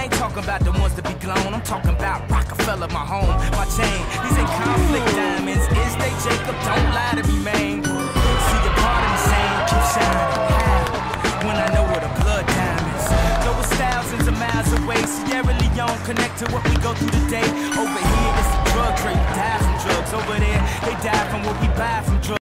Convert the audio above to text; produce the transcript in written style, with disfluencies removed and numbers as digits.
ain't talking about the ones that be glown. I'm talking about Rockefeller, my home, my chain. These ain't conflict diamonds. Is they Jacob? Don't lie to me, man. See your part in the same, keep shining. How? When I know where the blood diamonds. Though it's thousands of miles away, Sierra Leone connect to what we go through today. Over here, it's the drug trade. We die from drugs. Over there, they die from what we buy from drugs.